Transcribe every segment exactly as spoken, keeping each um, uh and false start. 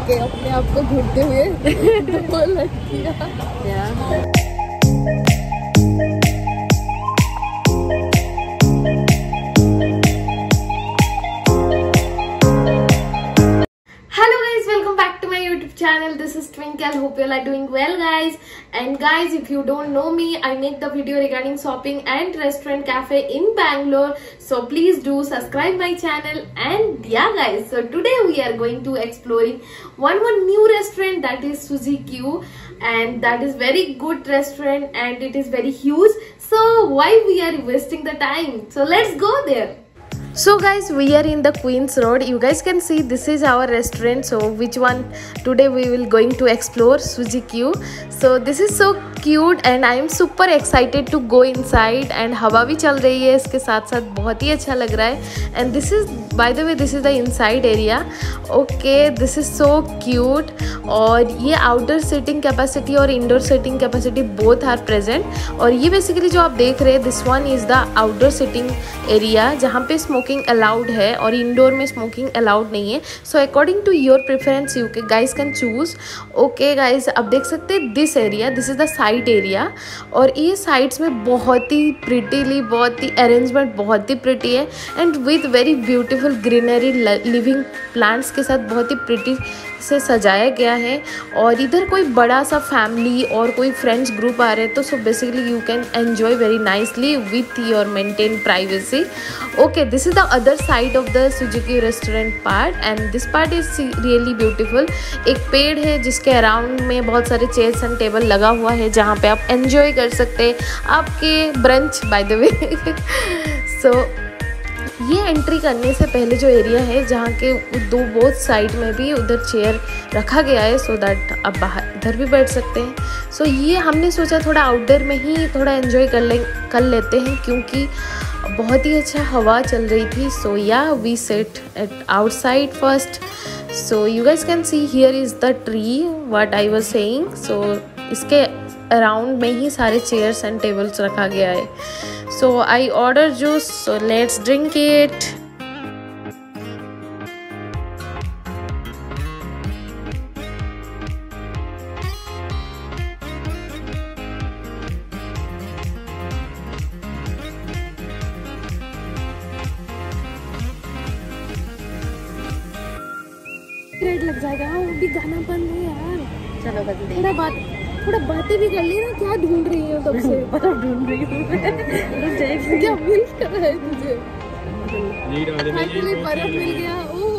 के अपने आप को घूरते हुए दो लड़कियां। Channel, this is Twinkle. Hope you all are doing well, guys. And guys, if you don't know me, I make the video regarding shopping and restaurant cafe in Bangalore, so please do subscribe my channel. And yeah guys, so today we are going to exploring one more new restaurant, that is Suzy Q, and that is very good restaurant and it is very huge, so why we are wasting the time? So let's go there. So guys, we are in the Queens Road. You guys can see this is our restaurant. So which one today we will going to explore? Suzy Q. So this is so cute and I am super excited to go inside. And हवा भी चल रही है इसके साथ साथ, बहुत ही अच्छा लग रहा है. And this is, by the way, this is the inside area. Okay, this is so cute. और ये आउटडोर सीटिंग कैपेसिटी और indoor seating capacity both are present. और ये बेसिकली जो आप देख रहे हैं, this one is the outdoor seating area जहाँ पे स्मोकिंग अलाउड है और इंडोर में स्मोकिंग अलाउड नहीं है. So according to your preference you के guys can choose. Okay guys, अब देख सकते हैं this area, this is the side area. और ये साइड्स में बहुत ही प्रिटीली, बहुत ही अरेंजमेंट बहुत ही प्रिटी है and with very beautiful greenery living plants के साथ बहुत ही प्रिटी से सजाया गया है. और इधर कोई बड़ा सा फैमिली और कोई फ्रेंड्स ग्रुप आ रहे हैं तो so basically you can enjoy very nicely with your maintain privacy. Okay, this is the other side of the Suzy Q restaurant part and this part is really beautiful. एक पेड़ है जिसके around में बहुत सारे चेयर्स एंड टेबल लगा हुआ है जहाँ पे आप एंजॉय कर सकते हैं आपके brunch, by the way. So ये एंट्री करने से पहले जो एरिया है जहाँ के दो बोथ साइड में भी उधर चेयर रखा गया है सो दैट आप बाहर इधर भी बैठ सकते हैं. सो so ये हमने सोचा थोड़ा आउटडोर में ही थोड़ा एंजॉय कर ले कर लेते हैं क्योंकि बहुत ही अच्छा हवा चल रही थी. So yeah we sat at outside first. So you guys can see here is the tree what I was saying. So इसके अराउंड में ही सारे चेयर्स एंड टेबल्स रखा गया है. So I order juice, so let's drink it. Red लग जाएगा. हाँ, वो भी गाना बंद है यार. चलो बंद दे. थोड़ा बात थोड़ा बातें भी कर ली ना. क्या ढूंढ रही है तब से? पता ढूंढ रही हूँ. क्या मिल कर रहा है तुझे? एक्चुअली बर्फ मिल गया.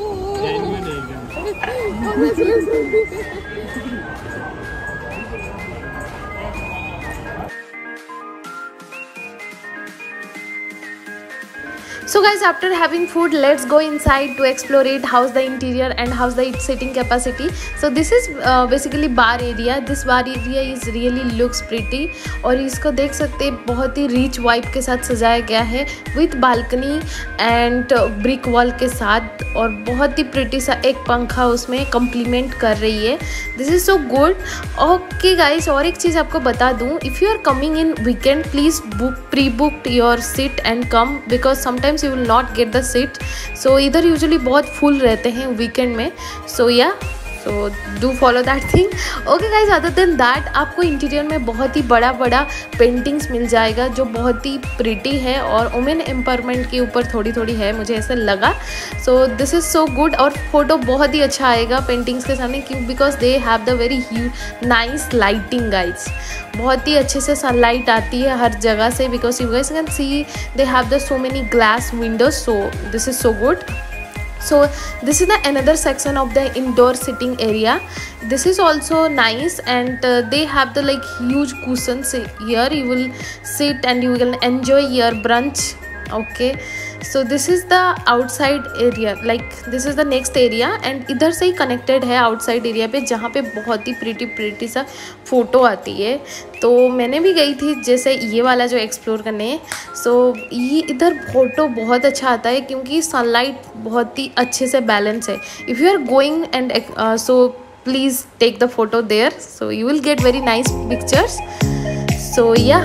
So guys, after having food, let's go inside to explore it. How's the interior and how's the seating capacity? So this is uh, basically bar area. This bar area is really looks pretty. और इसको देख सकते हैं बहुत ही rich vibe के साथ सजाया गया है with balcony and brick wall के साथ. और बहुत ही प्रिटी सा एक पंखा उसमें कम्प्लीमेंट कर रही है. This is so good. Okay guys, और एक चीज़ आपको बता दूँ, if you are coming in weekend please book pre booked your seat and come because sometimes you will not get the seat. So इधर यूजुअली बहुत फुल रहते हैं वीकेंड में. So yeah so do follow that thing. Okay guys, other than that आपको interior में बहुत ही बड़ा बड़ा पेंटिंग्स मिल जाएगा जो बहुत ही प्रिटी है और वुमेन एम्पावरमेंट के ऊपर थोड़ी थोड़ी है, मुझे ऐसा लगा. So this is so good. और फोटो बहुत ही अच्छा आएगा पेंटिंग्स के सामने क्यों, because they have the very nice lighting guys. बहुत ही अच्छे से सनलाइट आती है हर जगह से because you guys can see they have the so many glass windows. So this is so good. So this is the another section of the indoor sitting area. This is also nice and uh, they have the like huge cushions here. You will sit and you will enjoy your brunch. Okay, so this is the outside area, like this is the next area and इधर से ही connected है outside area पे जहाँ पे बहुत ही pretty pretty सा photo आती है. तो मैंने भी गई थी जैसे ये वाला जो एक्सप्लोर करने. सो so, ये इधर फोटो बहुत अच्छा आता है क्योंकि सनलाइट बहुत ही अच्छे से बैलेंस है. If you are going and so please take the photo there, so you will get very nice pictures. So yeah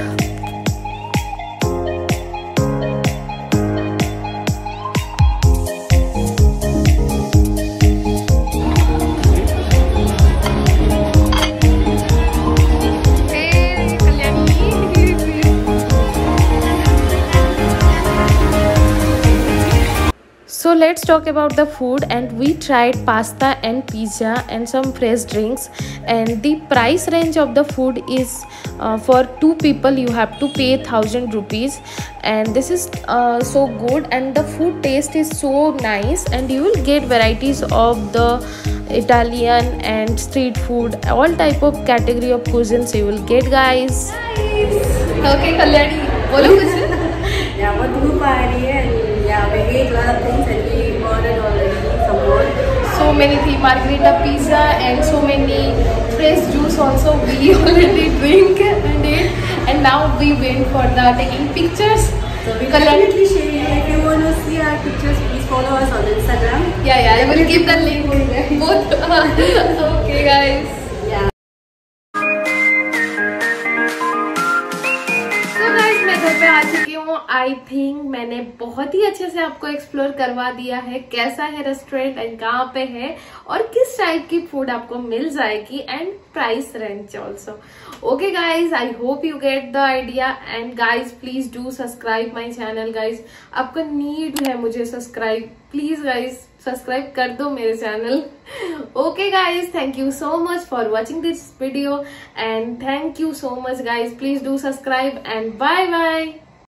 let's talk about the food, and we tried pasta and pizza and some fresh drinks, and the price range of the food is uh, for two people you have to pay one thousand rupees, and this is uh, so good, and the food taste is so nice, and you will get varieties of the Italian and street food, all type of category of cuisines you will get, guys. Okay, Kalyani, bolo kuch. Yeah, but धूप आ रही है. Yeah, we ate a lot of things and we ordered already some more. So many things, margarita pizza and so many fresh juice also we already drink and eat, and now we wait for the taking pictures. So we definitely share you. If you want to see our pictures, please follow us on Instagram. Yeah, yeah, I will keep the link both. Okay, guys. Yeah. पे आ चुकी हूँ. I think मैंने बहुत ही अच्छे से आपको explore करवा दिया है कैसा है रेस्टोरेंट एंड कहाँ पे है और किस टाइप की फूड आपको मिल जाएगी and price range also. Okay guys, I hope you get the idea, and guys please do subscribe my channel. Guys आपका नीड है मुझे सब्सक्राइब, प्लीज गाइज सब्सक्राइब कर दो मेरे channel. Okay guys, thank you so much for watching this video, and thank you so much guys. Please do subscribe and bye bye.